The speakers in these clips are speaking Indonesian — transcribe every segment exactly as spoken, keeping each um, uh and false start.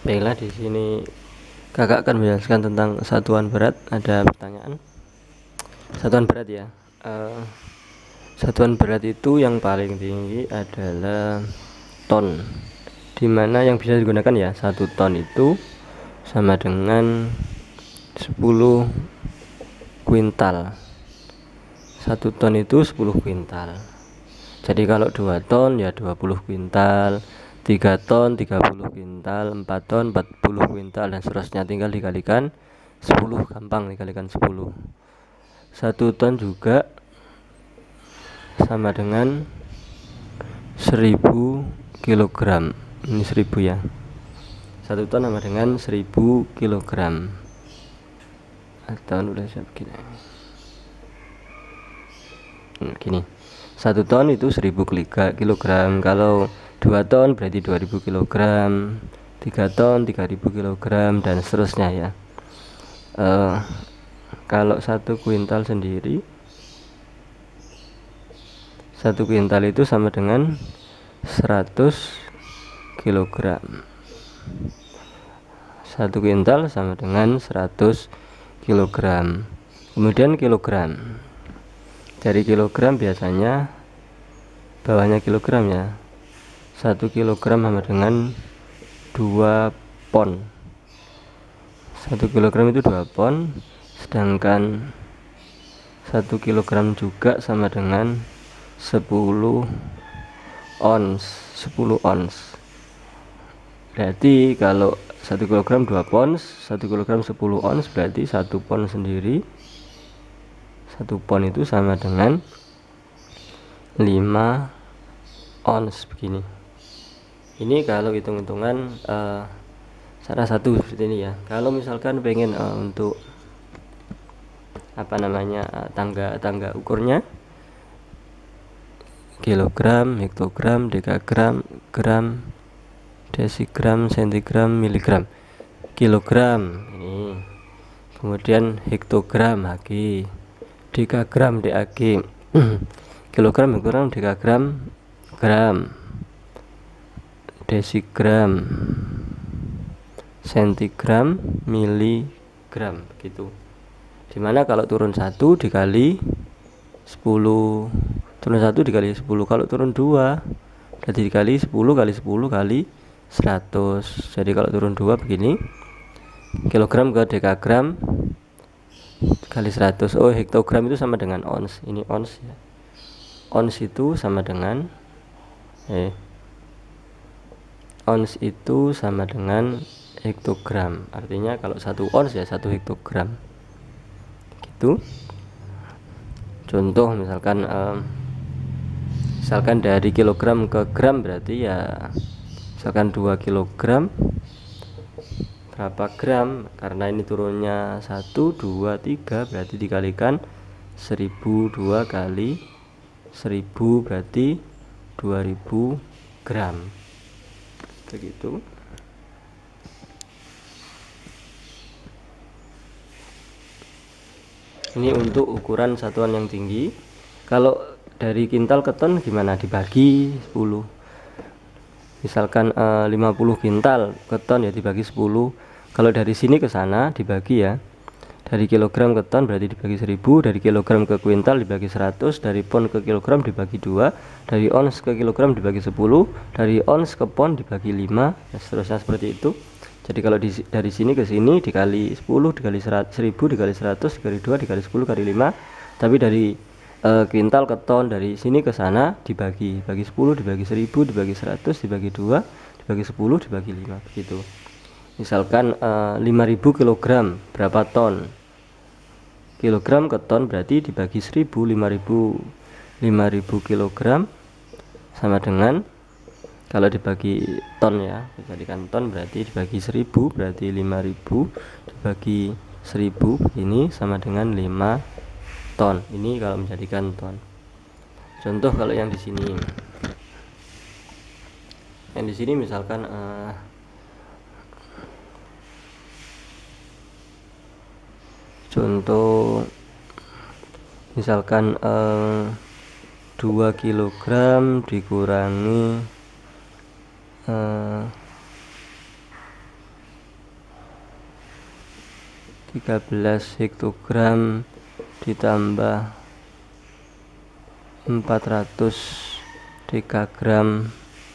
Baiklah, di sini kakak akan menjelaskan tentang satuan berat. Ada pertanyaan? Satuan berat ya. Uh, satuan berat itu yang paling tinggi adalah ton, dimana yang bisa digunakan ya satu ton itu sama dengan sepuluh kuintal. Satu ton itu sepuluh kuintal. Jadi kalau dua ton ya dua puluh kuintal, tiga ton tiga puluh kuintal, empat ton empat puluh kuintal, dan seterusnya. Tinggal dikalikan sepuluh, gampang dikalikan sepuluh. Satu ton juga sama dengan seribu kilogram. Ini seribu ya. Satu ton sama dengan seribu kilogram. Atau udah siap gini. Nah, gini. Satu ton itu seribu kilogram. Kalau dua ton berarti dua ribu kilogram, tiga ton tiga ribu kilogram, dan seterusnya ya. Uh, kalau satu kuintal sendiri, satu kuintal itu sama dengan seratus kilogram. Satu kuintal sama dengan seratus kilogram. Kemudian kilogram. Dari kilogram biasanya bawahnya kilogram ya. Satu kilogram sama dengan dua pon. Satu kilogram itu dua pon. Sedangkan satu kilogram juga sama dengan sepuluh ons. Sepuluh ons. Berarti kalau satu kilogram dua pon, satu kilogram sepuluh ons, berarti satu pon sendiri, satu pon itu sama dengan lima ons begini. Ini kalau hitung-hitungan uh, salah satu seperti ini ya. Kalau misalkan pengen uh, untuk apa namanya uh, tangga tangga ukurnya, kilogram, hektogram, dekagram, gram, desigram, sentigram, miligram. Kilogram ini, kemudian hektogram Hg, dekagram Dak, kilogram, hektogram, dekagram, gram, desigram, sentigram, miligram, begitu. Dimana kalau turun satu dikali sepuluh, turun satu dikali sepuluh, kalau turun dua berarti dikali sepuluh kali sepuluh kali seratus. Jadi kalau turun dua begini, kilogram ke dekagram kali seratus. Oh, hektogram itu sama dengan ons. Ini ons ya. Ons itu sama dengan eh ons itu sama dengan hektogram. Artinya kalau satu ons ya satu hektogram. Gitu. Contoh misalkan eh, misalkan dari kilogram ke gram berarti ya misalkan dua kilogram berapa gram, karena ini turunnya satu, dua, tiga, berarti dikalikan seribu dua kali seribu berarti dua ribu gram. Begitu. Ini untuk ukuran satuan yang tinggi. Kalau dari kintal ke ton gimana? Dibagi sepuluh. Misalkan eh, lima puluh kintal ke ton ya dibagi sepuluh. Kalau dari sini ke sana dibagi ya. Dari kilogram ke ton berarti dibagi seribu, dari kilogram ke kuintal dibagi seratus, dari pon ke kilogram dibagi dua, dari ons ke kilogram dibagi sepuluh, dari ons ke pon dibagi lima, dan seterusnya seperti itu. Jadi kalau di, dari sini ke sini dikali sepuluh, dikali seribu, dikali seratus, dikali dua, dikali sepuluh, dikali lima. Tapi dari Uh, kuintal ke ton, dari sini ke sana dibagi bagi sepuluh, dibagi seribu, dibagi seratus, dibagi dua, dibagi sepuluh, dibagi lima, begitu. Misalkan uh, lima ribu kilogram berapa ton? Kilogram ke ton berarti dibagi seribu. Lima ribu lima ribu kilogram sama dengan, kalau dibagi ton ya, dijadikan ton berarti dibagi seribu, berarti lima ribu dibagi seribu ini sama dengan lima ton. Ini kalau menjadikan ton. Contoh kalau yang di sini, yang di sini misalkan uh, contoh misalkan uh, dua kilogram dikurangi uh, tiga belas hektogram ditambah empat ratus dekagram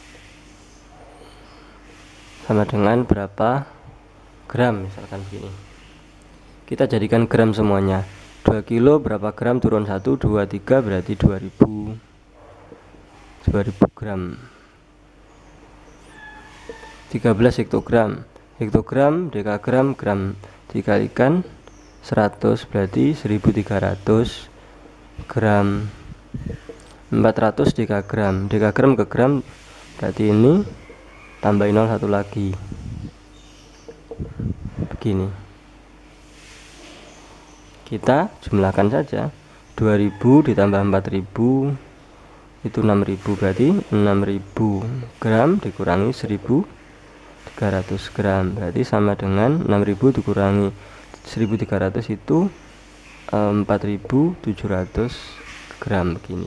sama dengan berapa gram, misalkan begini. Kita jadikan gram semuanya. Dua kilo berapa gram turun satu, dua, tiga berarti dua ribu gram. Tiga belas hektogram, hektogram, dekagram, gram, dikalikan seratus berarti seribu tiga ratus gram. Empat ratus dekagram, dekagram ke gram berarti ini tambahin nol satu lagi, begini. Kita jumlahkan saja, dua ribu ditambah empat ribu itu enam ribu, berarti enam ribu gram dikurangi seribu tiga ratus gram berarti sama dengan enam ribu dikurangi seribu tiga ratus itu empat ribu tujuh ratus gram, begini.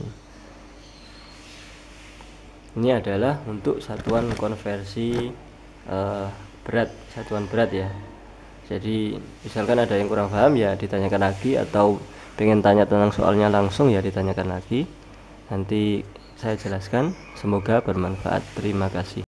Ini adalah untuk satuan konversi uh, berat, satuan berat ya. Jadi misalkan ada yang kurang paham ya ditanyakan lagi, atau pengen tanya tentang soalnya langsung ya ditanyakan lagi, nanti saya jelaskan. Semoga bermanfaat. Terima kasih.